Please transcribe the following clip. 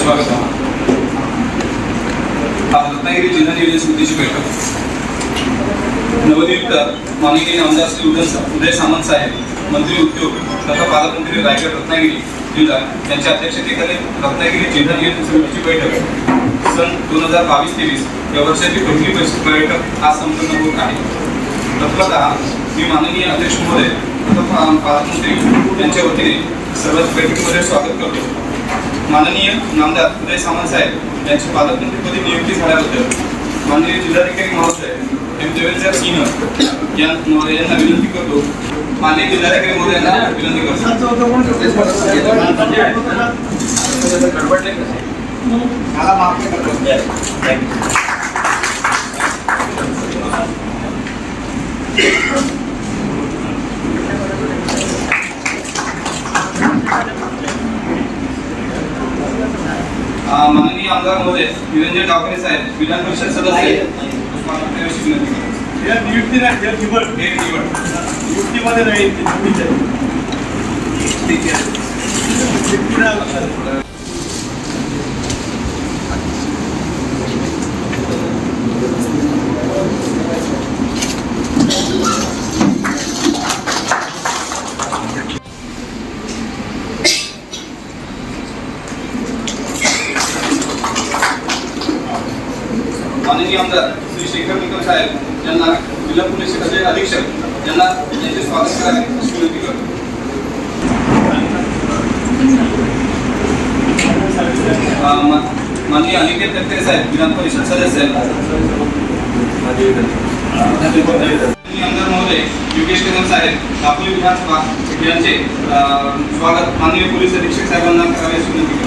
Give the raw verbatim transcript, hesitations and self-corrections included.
स्वागत आहे। आज रत्नागिरी जिल्हा नियोजन समितीची बैठक नवनियुक्त माननीय आमदार श्री उदय सामंत साहेब, मंत्री उद्योग तथा पालकमंत्री रायगड रत्नागिरी जिल्हा यांच्या अध्यक्षतेखाली रत्नागिरी जिल्हा नियोजन समितीची बैठक सन दोन हजार बावीस तेवीस या वर्षाची पहिली बैठक आज संपन्न होत आहे। तत्वतः मी माननीय अध्यक्ष महोदय तथा पालकमंत्री यांच्या वतीने सर्वच बैठकीमध्ये स्वागत करतो। माननीय नामदार उदय सामंत साहेब यांची पालकमंत्रीपदी नियुक्ती झाल्याबद्दल माननीय जिल्हाधिकारी महोदय एम देवेंद्र सिंह यांना विनंती करतो। माननीय जिल्हाधिकारी महोदयांना विनंती करतो। माननीय आमदार महोदय निरंजन गावकरे साहेब, विधान परिषद सदस्य नियुक्ती नाही निवड नियुक्तीमध्ये नाही माननीय आमदार श्री शेखर निकम साहेब यांना जिल्हा पोलीस शाखेचे अधीक्षक यांना त्यांचे स्वागत करावे अशी विनंती करतो। माननीय अनिकेत तटकरे साहेब, विधान परिषद सदस्य आमदार महोदय योगेश कदम साहेब, दापोली विधानसभा यांचे स्वागत माननीय पोलीस अधीक्षक साहेबांना करावे अशी विनंती करतो।